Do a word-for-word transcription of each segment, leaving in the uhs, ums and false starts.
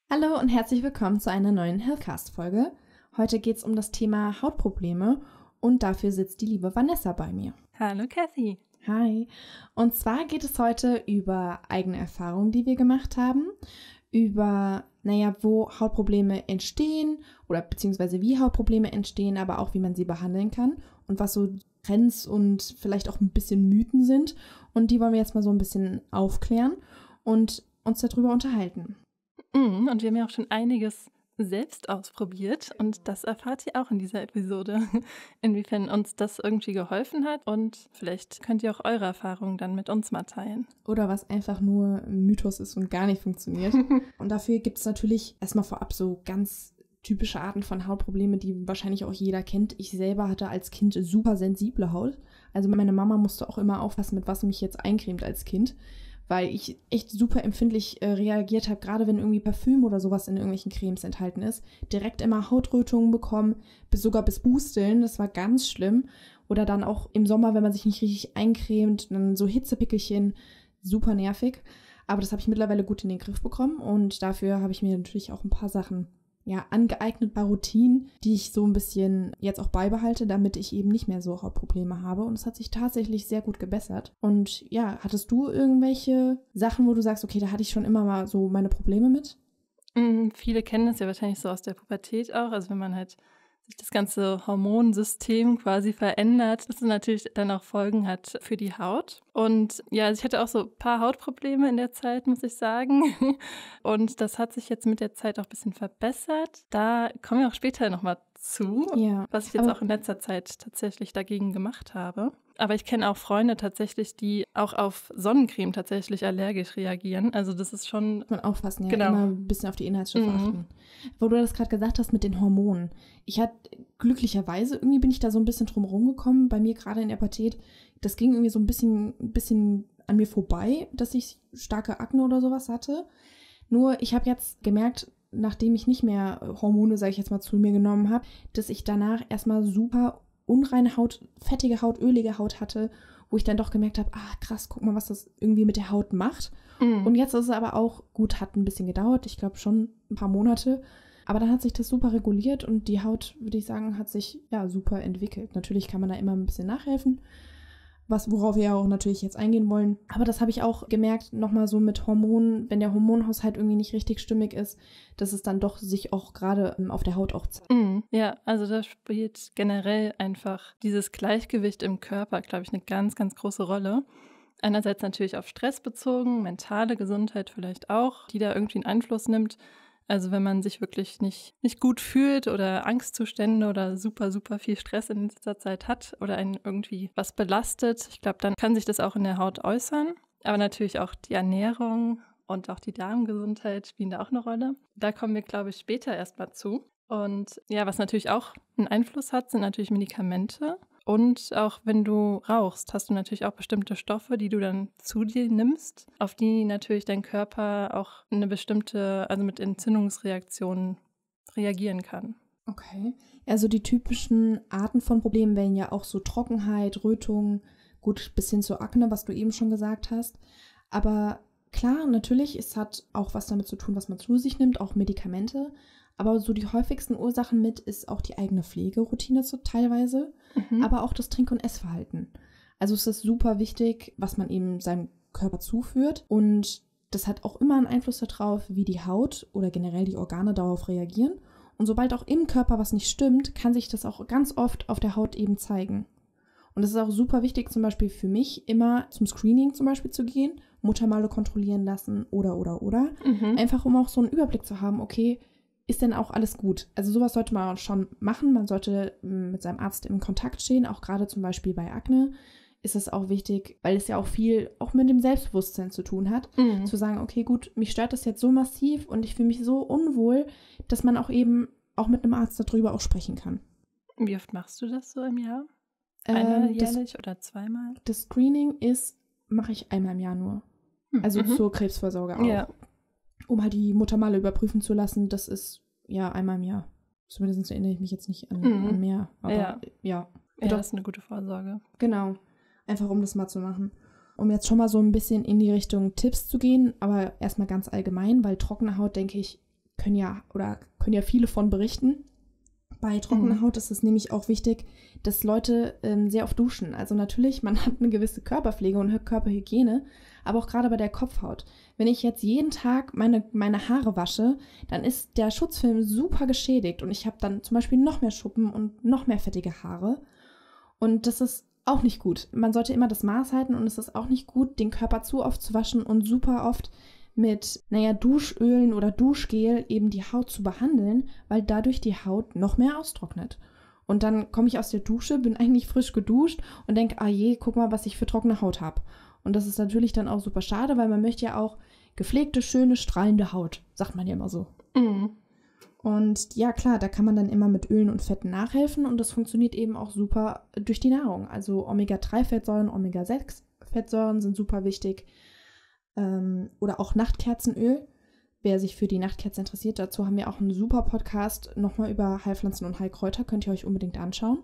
Hallo und herzlich willkommen zu einer neuen Healthcast-Folge. Heute geht es um das Thema Hautprobleme und dafür sitzt die liebe Vanessa bei mir. Hallo Kathy. Hi. Und zwar geht es heute über eigene Erfahrungen, die wir gemacht haben, über, naja, wo Hautprobleme entstehen oder beziehungsweise wie Hautprobleme entstehen, aber auch wie man sie behandeln kann und was so Trends und vielleicht auch ein bisschen Mythen sind. Und die wollen wir jetzt mal so ein bisschen aufklären und uns darüber unterhalten. Und wir haben ja auch schon einiges selbst ausprobiert und das erfahrt ihr auch in dieser Episode, inwiefern uns das irgendwie geholfen hat und vielleicht könnt ihr auch eure Erfahrungen dann mit uns mal teilen. Oder was einfach nur ein Mythos ist und gar nicht funktioniert. Und dafür gibt es natürlich erstmal vorab so ganz typische Arten von Hautprobleme, die wahrscheinlich auch jeder kennt. Ich selber hatte als Kind super sensible Haut. Also meine Mama musste auch immer aufpassen, mit was sie mich jetzt eincremt als Kind, weil ich echt super empfindlich äh, reagiert habe, gerade wenn irgendwie Parfüm oder sowas in irgendwelchen Cremes enthalten ist. Direkt immer Hautrötungen bekommen, bis sogar bis Busteln, das war ganz schlimm. Oder dann auch im Sommer, wenn man sich nicht richtig eincremt, dann so Hitzepickelchen, super nervig. Aber das habe ich mittlerweile gut in den Griff bekommen und dafür habe ich mir natürlich auch ein paar Sachen ja, angeeignet bei Routinen, die ich so ein bisschen jetzt auch beibehalte, damit ich eben nicht mehr so Hautprobleme habe. Und es hat sich tatsächlich sehr gut gebessert. Und ja, hattest du irgendwelche Sachen, wo du sagst, okay, da hatte ich schon immer mal so meine Probleme mit? Mhm, viele kennen das ja wahrscheinlich so aus der Pubertät auch, also wenn man halt sich das ganze Hormonsystem quasi verändert, dass es natürlich dann auch Folgen hat für die Haut. Und ja, also ich hatte auch so ein paar Hautprobleme in der Zeit, muss ich sagen. Und das hat sich jetzt mit der Zeit auch ein bisschen verbessert. Da kommen wir auch später nochmal zu, Ja, was ich jetzt auch in letzter Zeit tatsächlich dagegen gemacht habe. Aber ich kenne auch Freunde tatsächlich, die auch auf Sonnencreme tatsächlich allergisch reagieren. Also das ist schon... Muss man aufpassen, ja, genau. Immer ein bisschen auf die Inhaltsstoffe Mhm. achten. Wo du das gerade gesagt hast mit den Hormonen. Ich hatte glücklicherweise, irgendwie bin ich da so ein bisschen drum rumgekommen, bei mir gerade in der Pubertät. Das ging irgendwie so ein bisschen, ein bisschen an mir vorbei, dass ich starke Akne oder sowas hatte. Nur ich habe jetzt gemerkt, nachdem ich nicht mehr Hormone, sage ich jetzt mal, zu mir genommen habe, dass ich danach erstmal super unreine Haut, fettige Haut, ölige Haut hatte, wo ich dann doch gemerkt habe, ah krass, guck mal, was das irgendwie mit der Haut macht. Mhm. Und jetzt ist es aber auch, gut, hat ein bisschen gedauert, ich glaube schon ein paar Monate, aber dann hat sich das super reguliert und die Haut, würde ich sagen, hat sich ja super entwickelt. Natürlich kann man da immer ein bisschen nachhelfen, was, worauf wir ja auch natürlich jetzt eingehen wollen. Aber das habe ich auch gemerkt, nochmal so mit Hormonen, wenn der Hormonhaushalt irgendwie nicht richtig stimmig ist, dass es dann doch sich auch gerade auf der Haut auch zeigt. Mhm. Ja, also da spielt generell einfach dieses Gleichgewicht im Körper, glaube ich, eine ganz, ganz große Rolle. Einerseits natürlich auf Stress bezogen, mentale Gesundheit vielleicht auch, die da irgendwie einen Einfluss nimmt. Also wenn man sich wirklich nicht, nicht gut fühlt oder Angstzustände oder super, super viel Stress in dieser Zeit hat oder einen irgendwie was belastet, ich glaube, dann kann sich das auch in der Haut äußern. Aber natürlich auch die Ernährung und auch die Darmgesundheit spielen da auch eine Rolle. Da kommen wir, glaube ich, später erstmal zu. Und ja, was natürlich auch einen Einfluss hat, sind natürlich Medikamente. Und auch wenn du rauchst, hast du natürlich auch bestimmte Stoffe, die du dann zu dir nimmst, auf die natürlich dein Körper auch eine bestimmte, also mit Entzündungsreaktionen reagieren kann. Okay. Also die typischen Arten von Problemen wären ja auch so Trockenheit, Rötung, gut, bis hin zu Akne, was du eben schon gesagt hast. Aber klar, natürlich, es hat auch was damit zu tun, was man zu sich nimmt, auch Medikamente. Aber so die häufigsten Ursachen mit ist auch die eigene Pflegeroutine so teilweise, Mhm. aber auch das Trink- und Essverhalten. Also es ist super wichtig, was man eben seinem Körper zuführt. Und das hat auch immer einen Einfluss darauf, wie die Haut oder generell die Organe darauf reagieren. Und sobald auch im Körper was nicht stimmt, kann sich das auch ganz oft auf der Haut eben zeigen. Und es ist auch super wichtig, zum Beispiel für mich, immer zum Screening zum Beispiel zu gehen, Muttermale kontrollieren lassen oder, oder, oder. Mhm. Einfach, um auch so einen Überblick zu haben, okay, ist denn auch alles gut? Also sowas sollte man schon machen. Man sollte mit seinem Arzt in Kontakt stehen, auch gerade zum Beispiel bei Akne ist es auch wichtig, weil es ja auch viel auch mit dem Selbstbewusstsein zu tun hat, Mhm. zu sagen, okay, gut, mich stört das jetzt so massiv und ich fühle mich so unwohl, dass man auch eben auch mit einem Arzt darüber auch sprechen kann. Wie oft machst du das so im Jahr? Einmal Ähm, das, jährlich oder zweimal? das Screening ist, mache ich einmal im Jahr nur. Also Mhm. zur Krebsvorsorge auch. Ja. Um halt die Muttermale überprüfen zu lassen, das ist ja einmal im Jahr. Zumindest erinnere ich mich jetzt nicht an, Mhm. an mehr. Aber Ja. ja. Ja, Doch, das ist eine gute Vorsorge. genau. Einfach um das mal zu machen. Um jetzt schon mal so ein bisschen in die Richtung Tipps zu gehen, aber erstmal ganz allgemein, weil trockene Haut, denke ich, können ja oder können ja viele von berichten. Bei trockener Mhm. Haut ist es nämlich auch wichtig, dass Leute ähm, sehr oft duschen. Also natürlich, man hat eine gewisse Körperpflege und Körperhygiene, aber auch gerade bei der Kopfhaut. Wenn ich jetzt jeden Tag meine, meine Haare wasche, dann ist der Schutzfilm super geschädigt und ich habe dann zum Beispiel noch mehr Schuppen und noch mehr fettige Haare. Und das ist auch nicht gut. Man sollte immer das Maß halten und es ist auch nicht gut, den Körper zu oft zu waschen und super oft mit, naja, Duschölen oder Duschgel eben die Haut zu behandeln, weil dadurch die Haut noch mehr austrocknet. Und dann komme ich aus der Dusche, bin eigentlich frisch geduscht und denke, ah je, guck mal, was ich für trockene Haut habe. Und das ist natürlich dann auch super schade, weil man möchte ja auch gepflegte, schöne, strahlende Haut, sagt man ja immer so. Mhm. Und ja, klar, da kann man dann immer mit Ölen und Fetten nachhelfen und das funktioniert eben auch super durch die Nahrung. Also Omega drei Fettsäuren, Omega sechs Fettsäuren sind super wichtig. Ähm, oder auch Nachtkerzenöl. Wer sich für die Nachtkerze interessiert, dazu haben wir auch einen super Podcast nochmal über Heilpflanzen und Heilkräuter, könnt ihr euch unbedingt anschauen.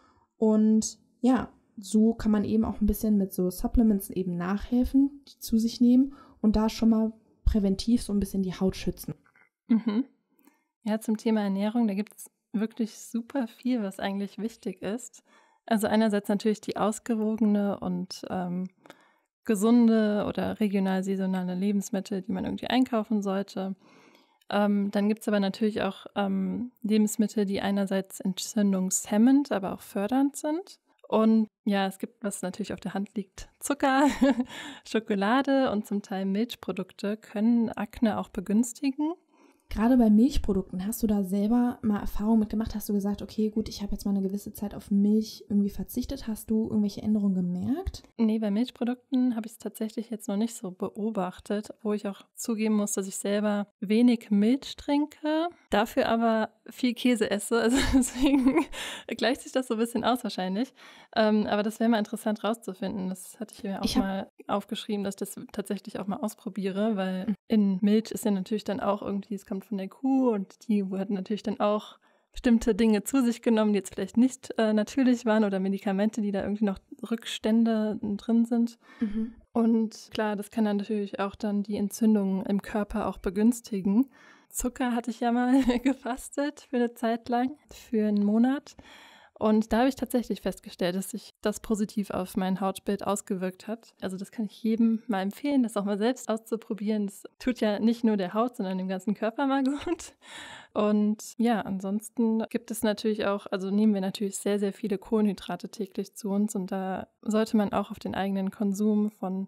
Und ja, so kann man eben auch ein bisschen mit so Supplements eben nachhelfen, die zu sich nehmen und da schon mal präventiv so ein bisschen die Haut schützen. Mhm. Ja, zum Thema Ernährung, da gibt es wirklich super viel, was eigentlich wichtig ist. Also einerseits natürlich die ausgewogene und ähm, gesunde oder regional saisonale Lebensmittel, die man irgendwie einkaufen sollte. Ähm, dann gibt es aber natürlich auch ähm, Lebensmittel, die einerseits entzündungshemmend, aber auch fördernd sind. Und ja, es gibt, was natürlich auf der Hand liegt, Zucker, Schokolade und zum Teil Milchprodukte können Akne auch begünstigen. Gerade bei Milchprodukten, hast du da selber mal Erfahrung mitgemacht? Hast du gesagt, okay, gut, ich habe jetzt mal eine gewisse Zeit auf Milch irgendwie verzichtet. Hast du irgendwelche Änderungen gemerkt? Nee, bei Milchprodukten habe ich es tatsächlich jetzt noch nicht so beobachtet, wo ich auch zugeben muss, dass ich selber wenig Milch trinke, dafür aber viel Käse esse. Also deswegen gleicht sich das so ein bisschen aus wahrscheinlich. Ähm, aber das wäre mal interessant rauszufinden. Das hatte ich mir auch Ich hab- mal aufgeschrieben, dass ich das tatsächlich auch mal ausprobiere, weil in Milch ist ja natürlich dann auch irgendwie, es kommt von der Kuh und die hat natürlich dann auch bestimmte Dinge zu sich genommen, die jetzt vielleicht nicht äh, natürlich waren oder Medikamente, die da irgendwie noch Rückstände drin sind. Mhm. Und klar, das kann dann natürlich auch dann die Entzündungen im Körper auch begünstigen. Zucker hatte ich ja mal gefastet für eine Zeit lang, für einen Monat. Und da habe ich tatsächlich festgestellt, dass sich das positiv auf mein Hautbild ausgewirkt hat. Also das kann ich jedem mal empfehlen, das auch mal selbst auszuprobieren. Das tut ja nicht nur der Haut, sondern dem ganzen Körper mal gut. Und ja, ansonsten gibt es natürlich auch, also nehmen wir natürlich sehr, sehr viele Kohlenhydrate täglich zu uns. Und da sollte man auch auf den eigenen Konsum von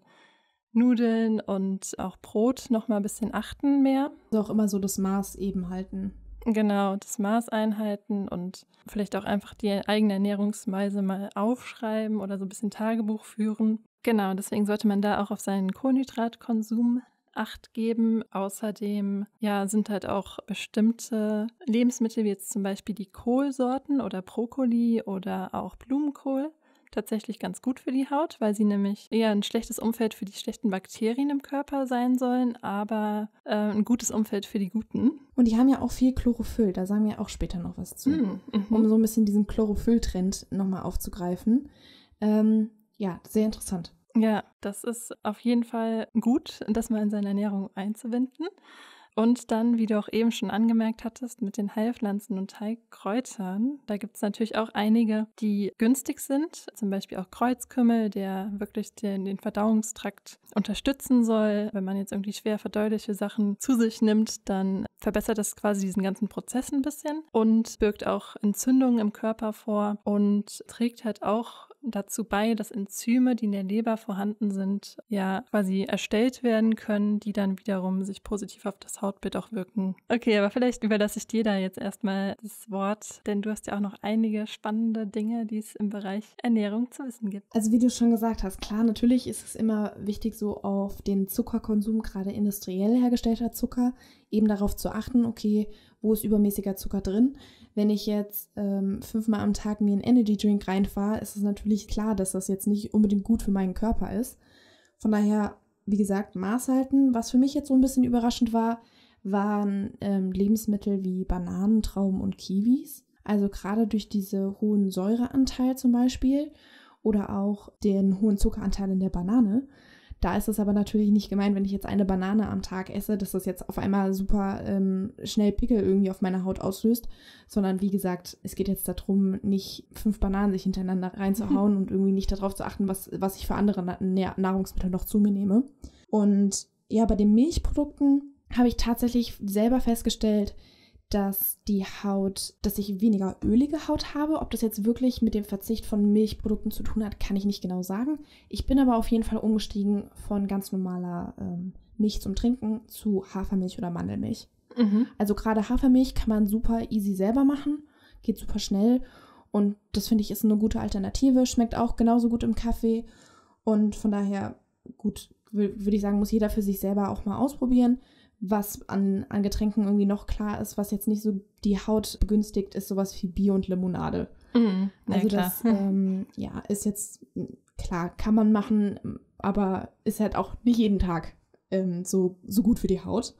Nudeln und auch Brot noch mal ein bisschen achten mehr. Also auch immer so das Maß eben halten. Genau, das Maß einhalten und vielleicht auch einfach die eigene Ernährungsweise mal aufschreiben oder so ein bisschen Tagebuch führen. Genau, deswegen sollte man da auch auf seinen Kohlenhydratkonsum Acht geben. Außerdem ja, sind halt auch bestimmte Lebensmittel, wie jetzt zum Beispiel die Kohlsorten oder Brokkoli oder auch Blumenkohl, tatsächlich ganz gut für die Haut, weil sie nämlich eher ein schlechtes Umfeld für die schlechten Bakterien im Körper sein sollen, aber äh, ein gutes Umfeld für die guten. Und die haben ja auch viel Chlorophyll, da sagen wir auch später noch was zu. Mm, mhm. Um so ein bisschen diesen Chlorophyll-Trend nochmal aufzugreifen. Ähm, ja, sehr interessant. Ja, das ist auf jeden Fall gut, das mal in seine Ernährung einzubinden. Und dann, wie du auch eben schon angemerkt hattest, mit den Heilpflanzen und Heilkräutern, da gibt es natürlich auch einige, die günstig sind. Zum Beispiel auch Kreuzkümmel, der wirklich den, den Verdauungstrakt unterstützen soll. Wenn man jetzt irgendwie schwer verdauliche Sachen zu sich nimmt, dann verbessert das quasi diesen ganzen Prozess ein bisschen und birgt auch Entzündungen im Körper vor und trägt halt auch dazu bei, dass Enzyme, die in der Leber vorhanden sind, ja quasi erstellt werden können, die dann wiederum sich positiv auf das Hautbild auch wirken. Okay, aber vielleicht überlasse ich dir da jetzt erstmal das Wort, denn du hast ja auch noch einige spannende Dinge, die es im Bereich Ernährung zu wissen gibt. Also wie du schon gesagt hast, klar, natürlich ist es immer wichtig, so auf den Zuckerkonsum, gerade industriell hergestellter Zucker, eben darauf zu achten, okay, wo ist übermäßiger Zucker drin? Wenn ich jetzt ähm, fünfmal am Tag mir einen Energy Drink reinfahre, ist es natürlich klar, dass das jetzt nicht unbedingt gut für meinen Körper ist. Von daher, wie gesagt, Maß halten. Was für mich jetzt so ein bisschen überraschend war, waren ähm, Lebensmittel wie Bananen, Trauben und Kiwis. Also gerade durch diese hohen Säureanteil zum Beispiel oder auch den hohen Zuckeranteil in der Banane. Da ist es aber natürlich nicht gemeint, wenn ich jetzt eine Banane am Tag esse, dass das jetzt auf einmal super ähm, schnell Pickel irgendwie auf meiner Haut auslöst, sondern wie gesagt, es geht jetzt darum, nicht fünf Bananen sich hintereinander reinzuhauen und irgendwie nicht darauf zu achten, was, was ich für andere Na- Nahrungsmittel noch zu mir nehme. Und ja, bei den Milchprodukten habe ich tatsächlich selber festgestellt, dass die Haut, dass ich weniger ölige Haut habe. Ob das jetzt wirklich mit dem Verzicht von Milchprodukten zu tun hat, kann ich nicht genau sagen. Ich bin aber auf jeden Fall umgestiegen von ganz normaler ähm, Milch zum Trinken zu Hafermilch oder Mandelmilch. Mhm. Also gerade Hafermilch kann man super easy selber machen, geht super schnell und das finde ich ist eine gute Alternative, schmeckt auch genauso gut im Kaffee und von daher, gut, würde ich sagen, muss jeder für sich selber auch mal ausprobieren. Was an, an Getränken irgendwie noch klar ist, was jetzt nicht so die Haut begünstigt, ist sowas wie Bier und Limonade. Mm, also ja, das ähm, ja, ist jetzt, klar, kann man machen, aber ist halt auch nicht jeden Tag ähm, so, so gut für die Haut.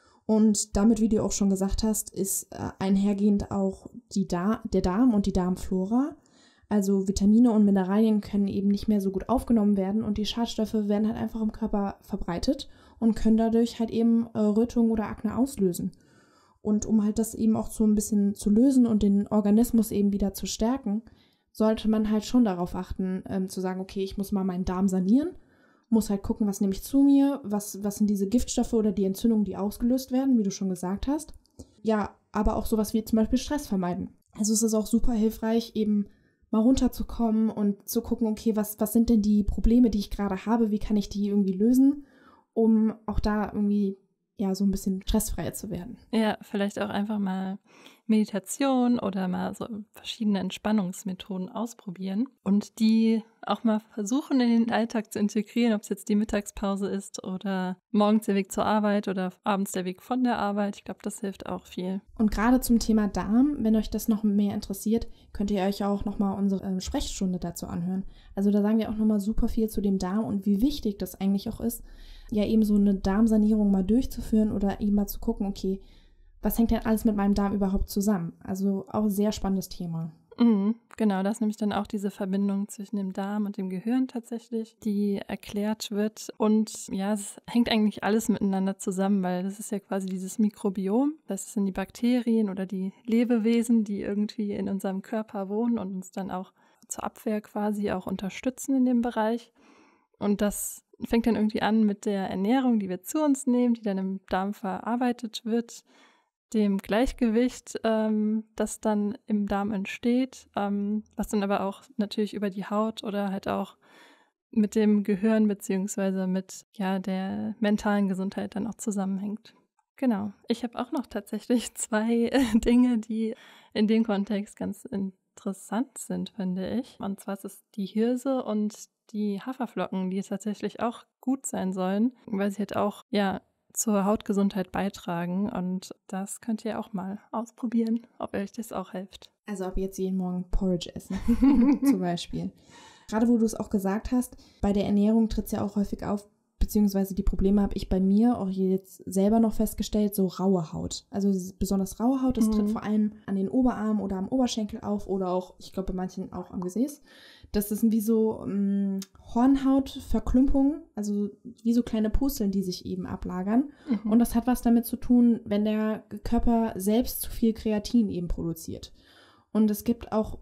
Und damit, wie du auch schon gesagt hast, ist äh, einhergehend auch die da- der Darm und die Darmflora. Also Vitamine und Mineralien können eben nicht mehr so gut aufgenommen werden und die Schadstoffe werden halt einfach im Körper verbreitet und können dadurch halt eben äh, Rötung oder Akne auslösen. Und um halt das eben auch so ein bisschen zu lösen und den Organismus eben wieder zu stärken, sollte man halt schon darauf achten, ähm, zu sagen, okay, ich muss mal meinen Darm sanieren, muss halt gucken, was nehme ich zu mir, was, was sind diese Giftstoffe oder die Entzündungen, die ausgelöst werden, wie du schon gesagt hast. Ja, aber auch sowas wie zum Beispiel Stress vermeiden. Also es ist auch super hilfreich, eben mal runterzukommen und zu gucken, okay, was, was sind denn die Probleme, die ich gerade habe, wie kann ich die irgendwie lösen, um auch da irgendwie ja so ein bisschen stressfreier zu werden. Ja, vielleicht auch einfach mal Meditation oder mal so verschiedene Entspannungsmethoden ausprobieren und die auch mal versuchen in den Alltag zu integrieren, ob es jetzt die Mittagspause ist oder morgens der Weg zur Arbeit oder abends der Weg von der Arbeit. Ich glaube, das hilft auch viel. Und gerade zum Thema Darm, wenn euch das noch mehr interessiert, könnt ihr euch auch nochmal unsere äh, Sprechstunde dazu anhören. Also da sagen wir auch nochmal super viel zu dem Darm und wie wichtig das eigentlich auch ist, ja eben so eine Darmsanierung mal durchzuführen oder eben mal zu gucken, okay, was hängt denn alles mit meinem Darm überhaupt zusammen? Also auch ein sehr spannendes Thema. Mhm, genau, das ist nämlich dann auch diese Verbindung zwischen dem Darm und dem Gehirn tatsächlich, die erklärt wird. Und ja, es hängt eigentlich alles miteinander zusammen, weil das ist ja quasi dieses Mikrobiom. Das sind die Bakterien oder die Lebewesen, die irgendwie in unserem Körper wohnen und uns dann auch zur Abwehr quasi auch unterstützen in dem Bereich. Und das fängt dann irgendwie an mit der Ernährung, die wir zu uns nehmen, die dann im Darm verarbeitet wird, dem Gleichgewicht, ähm, das dann im Darm entsteht, ähm, was dann aber auch natürlich über die Haut oder halt auch mit dem Gehirn beziehungsweise mit ja, der mentalen Gesundheit dann auch zusammenhängt. Genau. Ich habe auch noch tatsächlich zwei äh, Dinge, die in dem Kontext ganz interessant sind, finde ich. Und zwar ist es die Hirse und die Haferflocken, die tatsächlich auch gut sein sollen, weil sie halt auch, ja, zur Hautgesundheit beitragen und das könnt ihr auch mal ausprobieren, ob euch das auch hilft. Also ab jetzt jeden Morgen Porridge essen, zum Beispiel. Gerade wo du es auch gesagt hast, bei der Ernährung tritt es ja auch häufig auf, beziehungsweise die Probleme habe ich bei mir auch jetzt selber noch festgestellt, so raue Haut. Also besonders raue Haut, das mhm. tritt vor allem an den Oberarm oder am Oberschenkel auf oder auch, ich glaube bei manchen auch am Gesäß. Das sind wie so ähm, Hornhautverklumpungen, also wie so kleine Pusteln, die sich eben ablagern. Mhm. Und das hat was damit zu tun, wenn der Körper selbst zu viel Kreatin eben produziert. Und es gibt auch,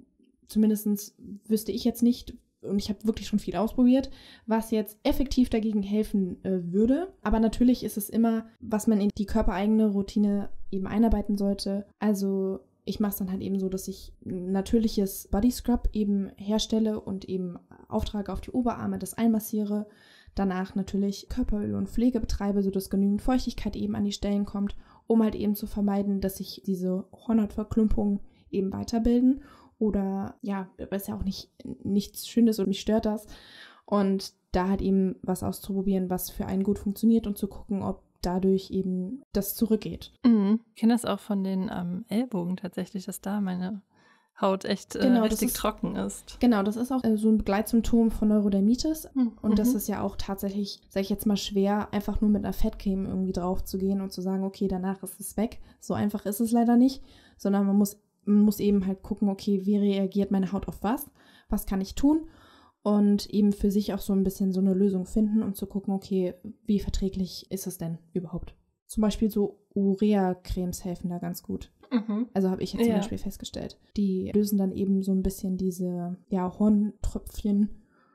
zumindest wüsste ich jetzt nicht, und ich habe wirklich schon viel ausprobiert, was jetzt effektiv dagegen helfen äh, würde. Aber natürlich ist es immer, was man in die körpereigene Routine eben einarbeiten sollte. Also ich mache es dann halt eben so, dass ich ein natürliches Body Scrub eben herstelle und eben auftrage auf die Oberarme, das einmassiere. Danach natürlich Körperöl und Pflege betreibe, sodass genügend Feuchtigkeit eben an die Stellen kommt, um halt eben zu vermeiden, dass sich diese Hornhautverklumpungen eben weiterbilden. Oder ja, weil es ja auch nicht nichts Schönes und mich stört das. Und da halt eben was auszuprobieren, was für einen gut funktioniert und zu gucken, ob dadurch eben das zurückgeht. Mhm. Ich kenne das auch von den ähm, Ellbogen tatsächlich, dass da meine Haut echt äh, genau, richtig ist, trocken ist. Genau, das ist auch äh, so ein Begleitsymptom von Neurodermitis. Mhm. Und das ist ja auch tatsächlich, sage ich jetzt mal, schwer, einfach nur mit einer Fettcreme irgendwie drauf zu gehen und zu sagen, okay, danach ist es weg. So einfach ist es leider nicht, sondern man muss, man muss eben halt gucken, okay, wie reagiert meine Haut auf was? Was kann ich tun? und eben für sich auch so ein bisschen so eine Lösung finden, um zu gucken, okay, wie verträglich ist es denn überhaupt? Zum Beispiel so Urea-Cremes helfen da ganz gut. Mhm. Also habe ich jetzt zum Ja. Beispiel festgestellt. Die lösen dann eben so ein bisschen diese ja, Horntröpfchen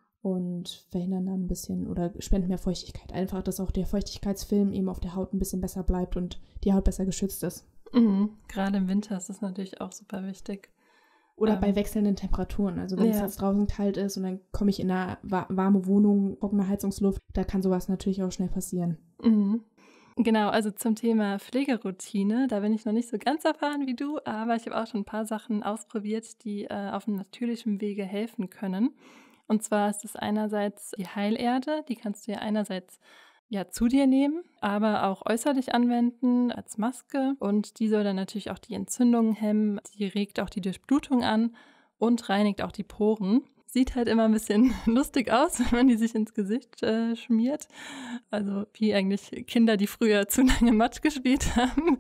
und verhindern dann ein bisschen oder spenden mehr Feuchtigkeit. Einfach, dass auch der Feuchtigkeitsfilm eben auf der Haut ein bisschen besser bleibt und die Haut besser geschützt ist. Mhm. Gerade im Winter ist das natürlich auch super wichtig. Oder Ähm, bei wechselnden Temperaturen. Also wenn es ja. jetzt draußen kalt ist und dann komme ich in eine wa- warme Wohnung, trockene Heizungsluft, da kann sowas natürlich auch schnell passieren. Mhm. Genau, also zum Thema Pflegeroutine, da bin ich noch nicht so ganz erfahren wie du, aber ich habe auch schon ein paar Sachen ausprobiert, die äh, auf einem natürlichen Wege helfen können. Und zwar ist es einerseits die Heilerde, die kannst du ja einerseits ja zu dir nehmen, aber auch äußerlich anwenden als Maske. Und die soll dann natürlich auch die Entzündungen hemmen, die regt auch die Durchblutung an und reinigt auch die Poren. Sieht halt immer ein bisschen lustig aus, wenn man die sich ins Gesicht äh, schmiert. Also wie eigentlich Kinder, die früher zu lange Matsch gespielt haben.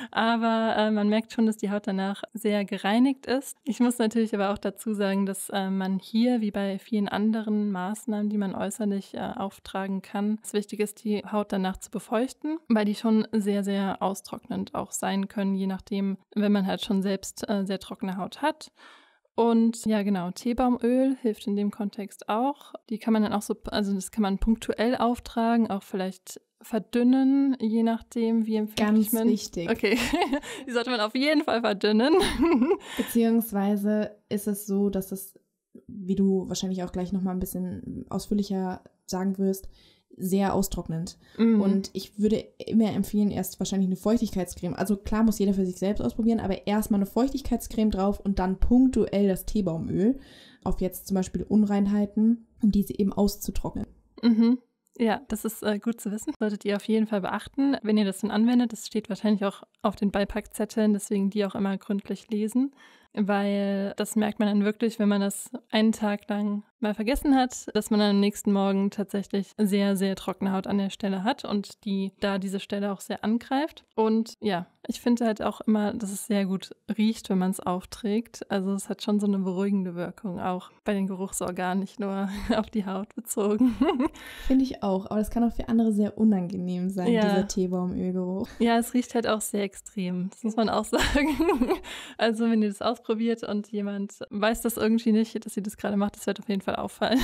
Aber äh, man merkt schon, dass die Haut danach sehr gereinigt ist. Ich muss natürlich aber auch dazu sagen, dass äh, man hier, wie bei vielen anderen Maßnahmen, die man äußerlich äh, auftragen kann, es wichtig ist, die Haut danach zu befeuchten, weil die schon sehr, sehr austrocknend auch sein können, je nachdem, wenn man halt schon selbst äh, sehr trockene Haut hat. Und ja, genau, Teebaumöl hilft in dem Kontext auch. Die kann man dann auch so, also das kann man punktuell auftragen, auch vielleicht verdünnen, je nachdem, wie empfindlich Ganz man... wichtig. Okay, die sollte man auf jeden Fall verdünnen. Beziehungsweise ist es so, dass es, wie du wahrscheinlich auch gleich nochmal ein bisschen ausführlicher sagen wirst, sehr austrocknend. Mm. Und ich würde immer empfehlen, erst wahrscheinlich eine Feuchtigkeitscreme. Also klar muss jeder für sich selbst ausprobieren, aber erstmal eine Feuchtigkeitscreme drauf und dann punktuell das Teebaumöl auf jetzt zum Beispiel Unreinheiten, um diese eben auszutrocknen. Mhm. Ja, das ist äh, gut zu wissen. Solltet ihr auf jeden Fall beachten, wenn ihr das dann anwendet. Das steht wahrscheinlich auch auf den Beipackzetteln, deswegen die auch immer gründlich lesen. Weil das merkt man dann wirklich, wenn man das einen Tag lang mal vergessen hat, dass man dann am nächsten Morgen tatsächlich sehr, sehr trockene Haut an der Stelle hat und die da diese Stelle auch sehr angreift. Und ja, ich finde halt auch immer, dass es sehr gut riecht, wenn man es aufträgt. Also es hat schon so eine beruhigende Wirkung, auch bei den Geruchsorganen, nicht nur auf die Haut bezogen. Finde ich auch, aber das kann auch für andere sehr unangenehm sein, Ja. dieser Teebaumölgeruch. Ja, es riecht halt auch sehr extrem, das muss man auch sagen. Also wenn ihr das ausprobiert und jemand weiß das irgendwie nicht, dass sie das gerade macht, das wird auf jeden Fall auffallen.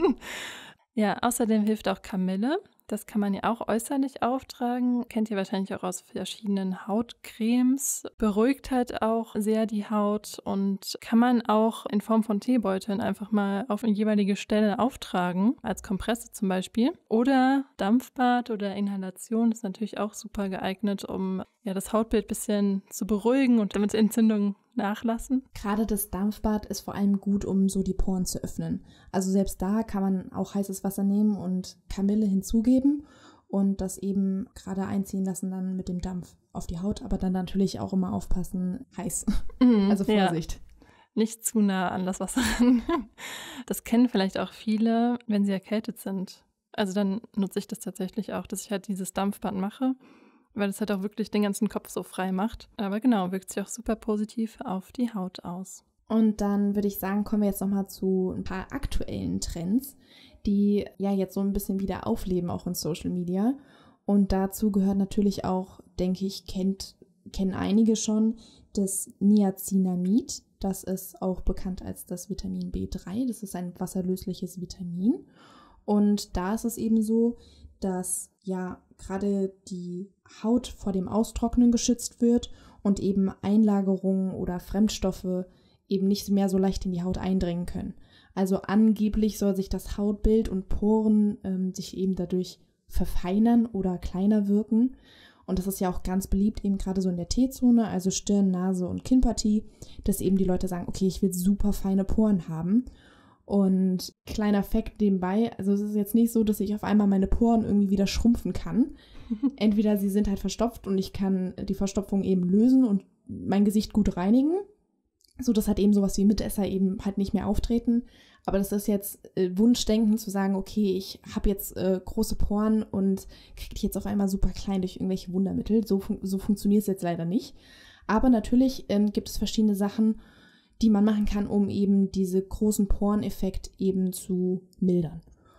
Ja, außerdem hilft auch Kamille. Das kann man ja auch äußerlich auftragen. Kennt ihr wahrscheinlich auch aus verschiedenen Hautcremes. Beruhigt halt auch sehr die Haut und kann man auch in Form von Teebeuteln einfach mal auf eine jeweilige Stelle auftragen, als Kompresse zum Beispiel. Oder Dampfbad oder Inhalation ist natürlich auch super geeignet, um ja, das Hautbild ein bisschen zu beruhigen und damit Entzündungen nachlassen. Gerade das Dampfbad ist vor allem gut, um so die Poren zu öffnen. Also selbst da kann man auch heißes Wasser nehmen und Kamille hinzugeben und das eben gerade einziehen lassen dann mit dem Dampf auf die Haut, aber dann natürlich auch immer aufpassen, heiß. Mhm, Also Vorsicht. Ja. Nicht zu nah an das Wasser ran. Das kennen vielleicht auch viele, wenn sie erkältet sind. Also dann nutze ich das tatsächlich auch, dass ich halt dieses Dampfbad mache, weil das halt auch wirklich den ganzen Kopf so frei macht. Aber genau, wirkt sich auch super positiv auf die Haut aus. Und dann würde ich sagen, kommen wir jetzt nochmal zu ein paar aktuellen Trends, die ja jetzt so ein bisschen wieder aufleben, auch in Social Media. Und dazu gehört natürlich auch, denke ich, kennt, kennen einige schon, das Niacinamid. Das ist auch bekannt als das Vitamin B drei. Das ist ein wasserlösliches Vitamin. Und da ist es eben so, dass ja gerade die Haut vor dem Austrocknen geschützt wird und eben Einlagerungen oder Fremdstoffe eben nicht mehr so leicht in die Haut eindringen können. Also angeblich soll sich das Hautbild und Poren ähm, sich eben dadurch verfeinern oder kleiner wirken. Und das ist ja auch ganz beliebt, eben gerade so in der T-Zone, also Stirn, Nase und Kinnpartie, dass eben die Leute sagen, okay, ich will super feine Poren haben. Und kleiner Fact nebenbei, also es ist jetzt nicht so, dass ich auf einmal meine Poren irgendwie wieder schrumpfen kann. Entweder sie sind halt verstopft und ich kann die Verstopfung eben lösen und mein Gesicht gut reinigen, so dass halt eben sowas wie Mitesser eben halt nicht mehr auftreten. Aber das ist jetzt äh, Wunschdenken zu sagen, okay, ich habe jetzt äh, große Poren und kriege die jetzt auf einmal super klein durch irgendwelche Wundermittel. So, fun- so funktioniert es jetzt leider nicht. Aber natürlich ähm, gibt es verschiedene Sachen, die man machen kann, um eben diese großen Poreneffekt eben zu mildern.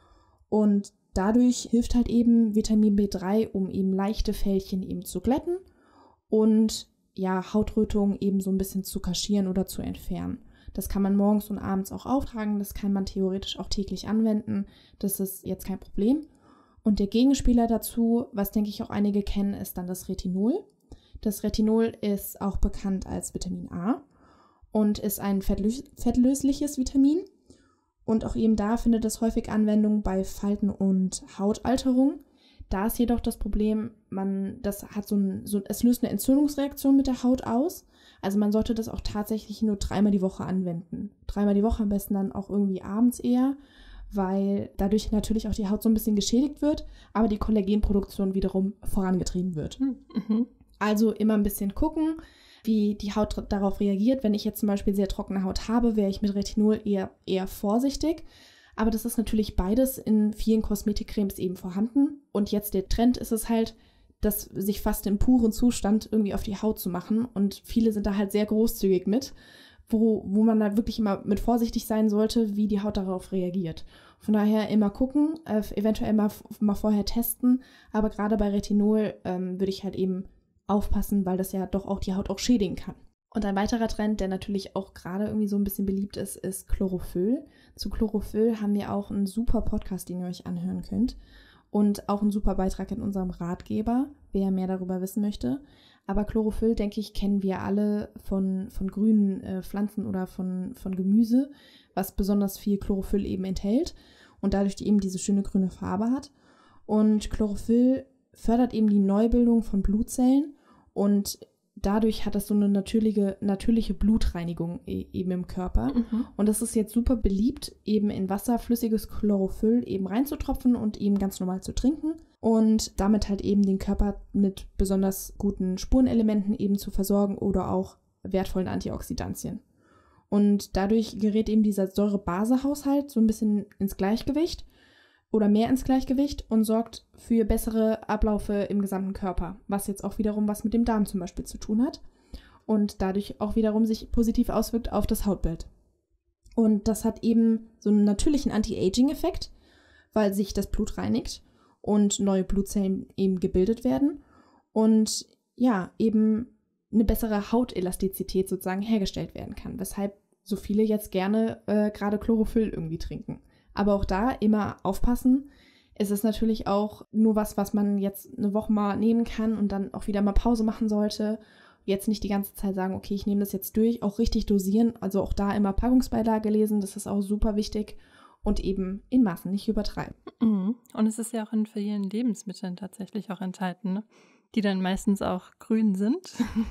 Und dadurch hilft halt eben Vitamin B drei, um eben leichte Fältchen eben zu glätten und ja, Hautrötungen eben so ein bisschen zu kaschieren oder zu entfernen. Das kann man morgens und abends auch auftragen, das kann man theoretisch auch täglich anwenden, das ist jetzt kein Problem. Und der Gegenspieler dazu, was denke ich auch einige kennen, ist dann das Retinol. Das Retinol ist auch bekannt als Vitamin A und ist ein fettlös- fettlösliches Vitamin. Und auch eben da findet es häufig Anwendung bei Falten und Hautalterung. Da ist jedoch das Problem, man, das hat so ein, so, es löst eine Entzündungsreaktion mit der Haut aus. Also man sollte das auch tatsächlich nur dreimal die Woche anwenden. Dreimal die Woche am besten dann auch irgendwie abends eher, weil dadurch natürlich auch die Haut so ein bisschen geschädigt wird, aber die Kollagenproduktion wiederum vorangetrieben wird. Mhm. Also immer ein bisschen gucken, wie die Haut darauf reagiert. Wenn ich jetzt zum Beispiel sehr trockene Haut habe, wäre ich mit Retinol eher, eher vorsichtig. Aber das ist natürlich beides in vielen Kosmetikcremes eben vorhanden. Und jetzt der Trend ist es halt, das sich fast im puren Zustand irgendwie auf die Haut zu machen. Und viele sind da halt sehr großzügig mit, wo, wo man da wirklich immer mit vorsichtig sein sollte, wie die Haut darauf reagiert. Von daher immer gucken, äh, eventuell mal, mal vorher testen. Aber gerade bei Retinol ähm, würde ich halt eben aufpassen, weil das ja doch auch die Haut auch schädigen kann. Und ein weiterer Trend, der natürlich auch gerade irgendwie so ein bisschen beliebt ist, ist Chlorophyll. Zu Chlorophyll haben wir auch einen super Podcast, den ihr euch anhören könnt. Und auch einen super Beitrag in unserem Ratgeber, wer mehr darüber wissen möchte. Aber Chlorophyll, denke ich, kennen wir alle von, von grünen äh, Pflanzen oder von, von Gemüse, was besonders viel Chlorophyll eben enthält und dadurch die eben diese schöne grüne Farbe hat. Und Chlorophyll fördert eben die Neubildung von Blutzellen und dadurch hat das so eine natürliche, natürliche Blutreinigung e- eben im Körper. Mhm. Und das ist jetzt super beliebt, eben in wasserflüssiges Chlorophyll eben reinzutropfen und eben ganz normal zu trinken und damit halt eben den Körper mit besonders guten Spurenelementen eben zu versorgen oder auch wertvollen Antioxidantien. Und dadurch gerät eben dieser Säure-Base-Haushalt so ein bisschen ins Gleichgewicht oder mehr ins Gleichgewicht und sorgt für bessere Abläufe im gesamten Körper, was jetzt auch wiederum was mit dem Darm zum Beispiel zu tun hat und dadurch auch wiederum sich positiv auswirkt auf das Hautbild. Und das hat eben so einen natürlichen Anti-Aging-Effekt, weil sich das Blut reinigt und neue Blutzellen eben gebildet werden und ja, eben eine bessere Hautelastizität sozusagen hergestellt werden kann, weshalb so viele jetzt gerne äh, gerade Chlorophyll irgendwie trinken. Aber auch da immer aufpassen. Es ist natürlich auch nur was, was man jetzt eine Woche mal nehmen kann und dann auch wieder mal Pause machen sollte. Jetzt nicht die ganze Zeit sagen, okay, ich nehme das jetzt durch, auch richtig dosieren. Also auch da immer Packungsbeilage lesen, das ist auch super wichtig. Und eben in Maßen, nicht übertreiben. Mhm. Und es ist ja auch in vielen Lebensmitteln tatsächlich auch enthalten, ne? Die dann meistens auch grün sind.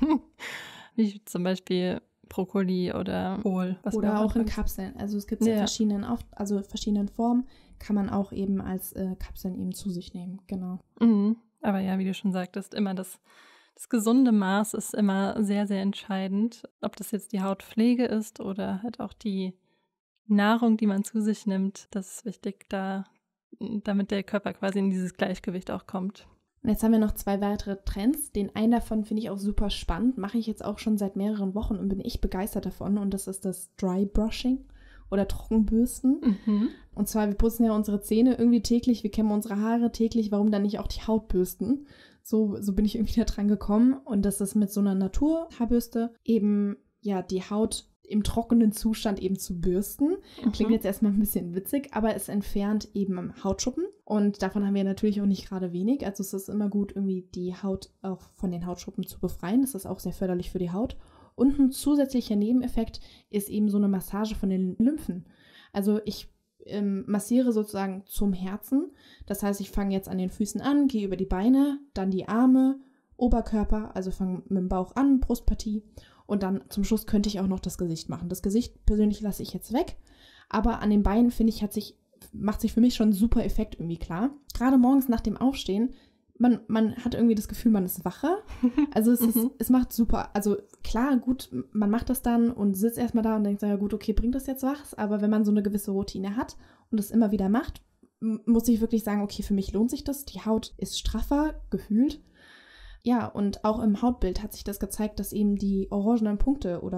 Wie zum Beispiel Brokkoli oder Kohl. Oder auch in Kapseln. Also es gibt es ja. in verschiedenen, Auf- also verschiedenen Formen, kann man auch eben als äh, Kapseln eben zu sich nehmen, genau. Mhm. Aber ja, wie du schon sagtest, immer das, das gesunde Maß ist immer sehr, sehr entscheidend. Ob das jetzt die Hautpflege ist oder halt auch die Nahrung, die man zu sich nimmt, das ist wichtig, da, damit der Körper quasi in dieses Gleichgewicht auch kommt. Und jetzt haben wir noch zwei weitere Trends. Den einen davon finde ich auch super spannend. Mache ich jetzt auch schon seit mehreren Wochen und bin echt begeistert davon. Und das ist das Dry Brushing oder Trockenbürsten. Mhm. Und zwar, wir putzen ja unsere Zähne irgendwie täglich, wir kämmen unsere Haare täglich. Warum dann nicht auch die Haut bürsten? So, so bin ich irgendwie da dran gekommen. Und das ist mit so einer Naturhaarbürste eben ja die Haut im trockenen Zustand eben zu bürsten. Klingt mhm. jetzt erstmal ein bisschen witzig, aber es entfernt eben Hautschuppen. Und davon haben wir natürlich auch nicht gerade wenig. Also es ist immer gut, irgendwie die Haut auch von den Hautschuppen zu befreien. Das ist auch sehr förderlich für die Haut. Und ein zusätzlicher Nebeneffekt ist eben so eine Massage von den Lymphen. Also ich ähm, massiere sozusagen zum Herzen. Das heißt, ich fange jetzt an den Füßen an, gehe über die Beine, dann die Arme, Oberkörper, also fange mit dem Bauch an, Brustpartie. Und dann zum Schluss könnte ich auch noch das Gesicht machen. Das Gesicht persönlich lasse ich jetzt weg. Aber an den Beinen, finde ich, hat sich, macht sich für mich schon ein super Effekt irgendwie klar. Gerade morgens nach dem Aufstehen, man, man hat irgendwie das Gefühl, man ist wacher. Also es, ist, es macht super, also klar, gut, man macht das dann und sitzt erstmal da und denkt, ja gut, okay, bringt das jetzt was? Aber wenn man so eine gewisse Routine hat und das immer wieder macht, muss ich wirklich sagen, okay, für mich lohnt sich das. Die Haut ist straffer, gefühlt. Ja, und auch im Hautbild hat sich das gezeigt, dass eben die orangenen Punkte oder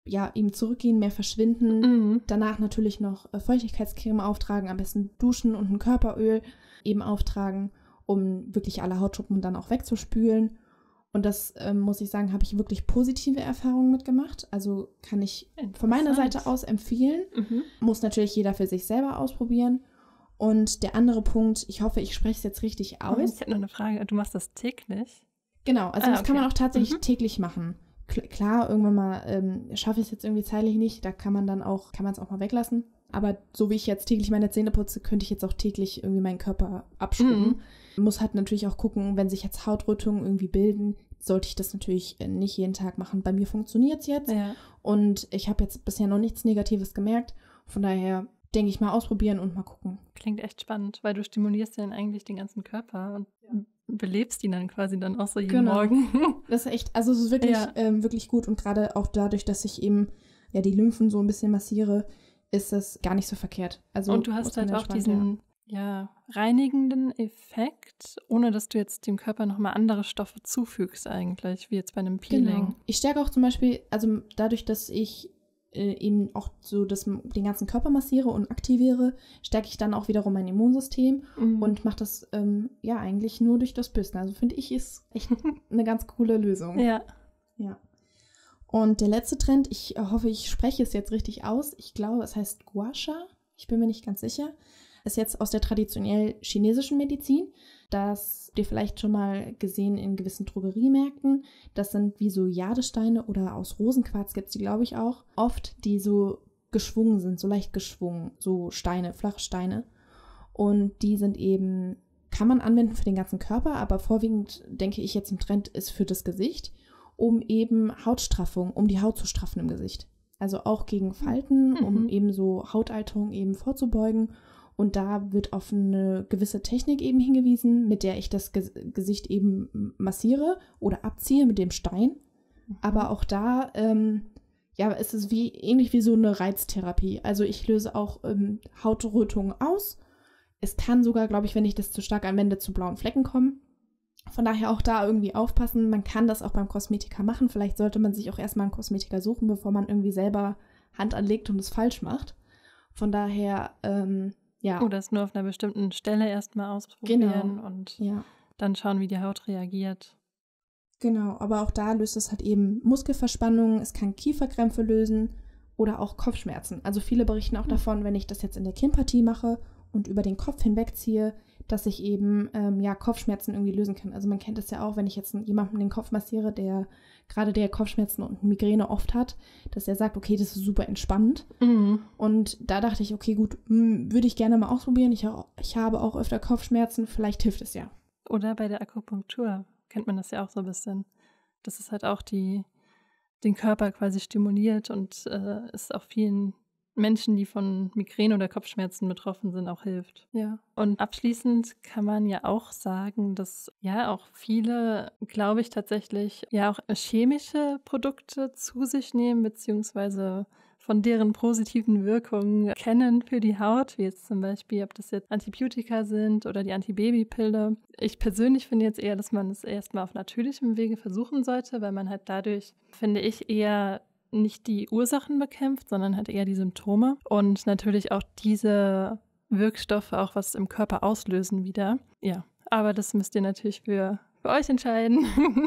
ja, eben zurückgehen, mehr verschwinden. Mhm. Danach natürlich noch äh, Feuchtigkeitscreme auftragen, am besten duschen und ein Körperöl eben auftragen, um wirklich alle Hautschuppen dann auch wegzuspülen. Und das, ähm, muss ich sagen, habe ich wirklich positive Erfahrungen mitgemacht. Also kann ich von meiner Seite aus empfehlen. Mhm. Muss natürlich jeder für sich selber ausprobieren. Und der andere Punkt, ich hoffe, ich spreche es jetzt richtig aus. Ich hätte noch eine Frage. Du machst das täglich? Genau, also Ah, das kann okay. man auch tatsächlich Mhm. täglich machen. Kl- Klar, irgendwann mal ähm, schaffe ich es jetzt irgendwie zeitlich nicht, da kann man dann auch, kann man es auch mal weglassen. Aber so wie ich jetzt täglich meine Zähne putze, könnte ich jetzt auch täglich irgendwie meinen Körper abschrubben. Mhm. Muss halt natürlich auch gucken, wenn sich jetzt Hautrötungen irgendwie bilden, sollte ich das natürlich äh, nicht jeden Tag machen. Bei mir funktioniert es jetzt Ja. und ich habe jetzt bisher noch nichts Negatives gemerkt. Von daher denke ich mal ausprobieren und mal gucken. Klingt echt spannend, weil du stimulierst ja dann eigentlich den ganzen Körper und belebst ihn dann quasi dann auch so jeden Genau. Morgen. Das ist echt, also es ist wirklich, Ja. ähm, wirklich gut und gerade auch dadurch, dass ich eben ja die Lymphen so ein bisschen massiere, ist das gar nicht so verkehrt. Also Und du muss hast man halt auch entspannt, diesen ja, reinigenden Effekt, ohne dass du jetzt dem Körper nochmal andere Stoffe zufügst eigentlich, wie jetzt bei einem Peeling. Genau. Ich stärke auch zum Beispiel, also dadurch, dass ich äh, eben auch so das, den ganzen Körper massiere und aktiviere, stärke ich dann auch wiederum mein Immunsystem Mhm. und mache das ähm, ja eigentlich nur durch das Büsten. Also finde ich, ist echt eine ganz coole Lösung. Ja. Ja. Und der letzte Trend, ich hoffe, ich spreche es jetzt richtig aus. Ich glaube, es heißt Gua Sha. Ich bin mir nicht ganz sicher. Ist jetzt aus der traditionell chinesischen Medizin. Das habt ihr vielleicht schon mal gesehen in gewissen Drogeriemärkten. Das sind wie so Jadesteine oder aus Rosenquarz gibt es die, glaube ich, auch. Oft, die so geschwungen sind, so leicht geschwungen. So Steine, flache Steine. Und die sind eben, kann man anwenden für den ganzen Körper, aber vorwiegend, denke ich jetzt im Trend, ist für das Gesicht, um eben Hautstraffung, um die Haut zu straffen im Gesicht. Also auch gegen Falten, Mhm. um eben so Hautalterung eben vorzubeugen. Und da wird auf eine gewisse Technik eben hingewiesen, mit der ich das Ge- Gesicht eben massiere oder abziehe mit dem Stein. Aber auch da, ähm, ja, ist es wie, ähnlich wie so eine Reiztherapie. Also ich löse auch ähm, Hautrötungen aus. Es kann sogar, glaube ich, wenn ich das zu stark anwende, zu blauen Flecken kommen. Von daher auch da irgendwie aufpassen. Man kann das auch beim Kosmetiker machen. Vielleicht sollte man sich auch erstmal einen Kosmetiker suchen, bevor man irgendwie selber Hand anlegt und es falsch macht. Von daher, ähm, ja. Oder es nur auf einer bestimmten Stelle erstmal ausprobieren Genau. und Ja, dann schauen, wie die Haut reagiert. genau. Aber auch da löst es halt eben Muskelverspannungen. Es kann Kieferkrämpfe lösen oder auch Kopfschmerzen. Also viele berichten auch Hm. davon, wenn ich das jetzt in der Kinnpartie mache und über den Kopf hinwegziehe, dass ich eben ähm, ja, Kopfschmerzen irgendwie lösen kann. Also man kennt das ja auch, wenn ich jetzt jemanden den Kopf massiere, der gerade der Kopfschmerzen und Migräne oft hat, dass er sagt, okay, das ist super entspannend. Mhm. Und da dachte ich, okay, gut, mh, würde ich gerne mal ausprobieren. Ich, auch, ich habe auch öfter Kopfschmerzen, vielleicht hilft es ja. Oder bei der Akupunktur kennt man das ja auch so ein bisschen. Das ist halt auch die, den Körper quasi stimuliert und äh, es auch vielen Menschen, die von Migräne oder Kopfschmerzen betroffen sind, auch hilft. Ja. Und abschließend kann man ja auch sagen, dass ja auch viele, glaube ich, tatsächlich ja auch chemische Produkte zu sich nehmen, beziehungsweise von deren positiven Wirkungen kennen für die Haut, wie jetzt zum Beispiel, ob das jetzt Antibiotika sind oder die Antibabypille. Ich persönlich finde jetzt eher, dass man es erstmal auf natürlichem Wege versuchen sollte, weil man halt dadurch, finde ich, eher nicht die Ursachen bekämpft, sondern halt eher die Symptome und natürlich auch diese Wirkstoffe auch was im Körper auslösen wieder. Ja, aber das müsst ihr natürlich für, für euch entscheiden.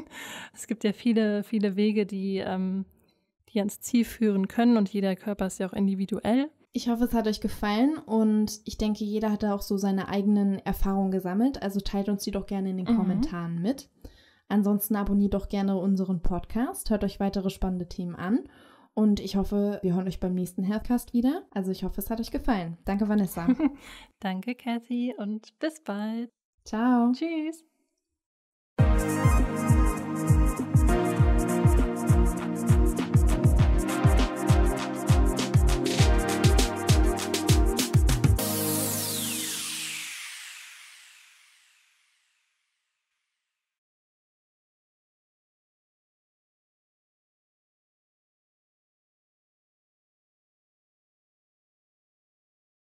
Es gibt ja viele, viele Wege, die, ähm, die ans Ziel führen können und jeder Körper ist ja auch individuell. Ich hoffe, es hat euch gefallen und ich denke, jeder hat da auch so seine eigenen Erfahrungen gesammelt. Also teilt uns die doch gerne in den Mhm. Kommentaren mit. Ansonsten abonniert doch gerne unseren Podcast, hört euch weitere spannende Themen an und ich hoffe, wir hören euch beim nächsten Healthcast wieder. Also ich hoffe, es hat euch gefallen. Danke, Vanessa. Danke, Kathy, und bis bald. Ciao. Tschüss.